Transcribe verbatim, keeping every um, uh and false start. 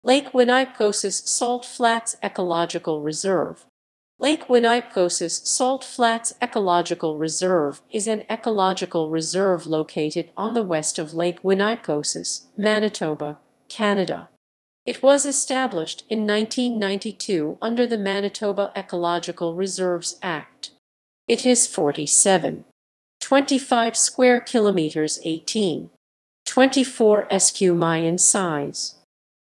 Lake Winnipegosis Salt Flats Ecological Reserve. Lake Winnipegosis Salt Flats Ecological Reserve is an ecological reserve located on the west of Lake Winnipegosis, Manitoba, Canada. It was established in nineteen ninety-two under the Manitoba Ecological Reserves Act. It is forty-seven point two five square kilometers, eighteen point two four square miles in size.